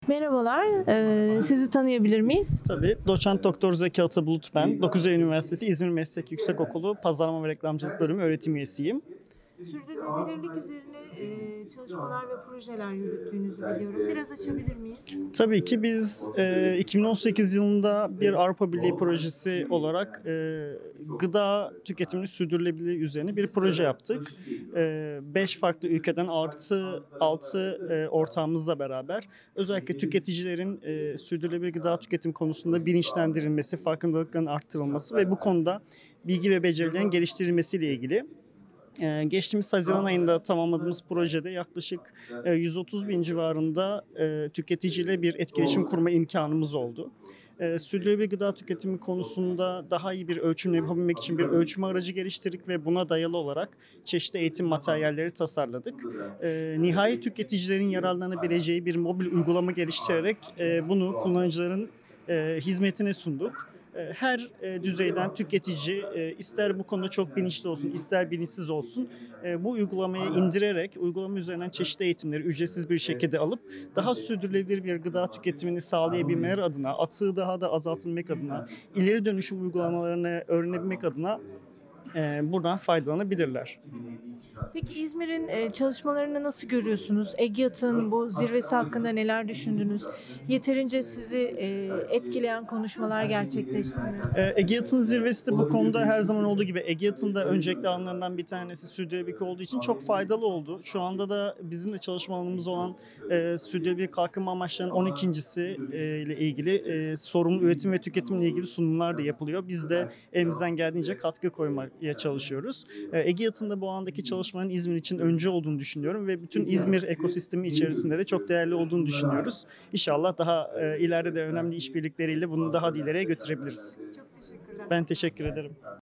Merhabalar, sizi tanıyabilir miyiz? Tabii. Doçent Doktor Zeki Atabulut ben. 9 Eylül Üniversitesi İzmir Meslek Yüksekokulu Pazarlama ve Reklamcılık Bölümü öğretim üyesiyim. Sürdürülebilirlik üzerine çalışmalar ve projeler yürüttüğünüzü biliyorum. Biraz açabilir miyiz? Tabii ki biz 2018 yılında bir Avrupa Birliği projesi olarak gıda tüketimini sürdürülebilir üzerine bir proje yaptık. 5 farklı ülkeden artı 6 ortağımızla beraber özellikle tüketicilerin sürdürülebilir gıda tüketim konusunda bilinçlendirilmesi, farkındalıkların arttırılması ve bu konuda bilgi ve becerilerin geliştirilmesiyle ilgili. Geçtiğimiz Haziran ayında tamamladığımız projede yaklaşık 130 bin civarında tüketiciyle bir etkileşim kurma imkanımız oldu. Sürdürülebilir gıda tüketimi konusunda daha iyi bir ölçüm yapabilmek için bir ölçüm aracı geliştirdik ve buna dayalı olarak çeşitli eğitim materyalleri tasarladık. Nihai tüketicilerin yararlanabileceği bir mobil uygulama geliştirerek bunu kullanıcıların hizmetine sunduk. Her düzeyden tüketici ister bu konuda çok bilinçli olsun, ister bilinçsiz olsun bu uygulamayı indirerek uygulama üzerinden çeşitli eğitimleri ücretsiz bir şekilde alıp daha sürdürülebilir bir gıda tüketimini sağlayabilmeleri adına, atığı daha da azaltılmak adına, ileri dönüşüm uygulamalarını öğrenebilmek adına buradan faydalanabilirler. Peki İzmir'in çalışmalarını nasıl görüyorsunuz? EGİAD'ın bu zirvesi hakkında neler düşündünüz? Yeterince sizi etkileyen konuşmalar gerçekleşti mi? EGİAD'ın zirvesi de bu konuda her zaman olduğu gibi EGİAD'ın da öncelikli alanlarından bir tanesi sürdürülebilirlik olduğu için çok faydalı oldu. Şu anda da bizim de çalışma alanımız olan sürdürülebilir kalkınma amaçlarının 12.si ile ilgili sorumlu üretim ve tüketimle ilgili sunumlar da yapılıyor. Biz de elimizden geldiğince katkı koymaya çalışıyoruz. EGİAD'ın da bu alandaki çalışmanın İzmir için öncü olduğunu düşünüyorum ve bütün İzmir ekosistemi içerisinde de çok değerli olduğunu düşünüyoruz. İnşallah daha ileride de önemli işbirlikleriyle bunu daha da ileriye götürebiliriz. Çok teşekkürler. Ben teşekkür ederim.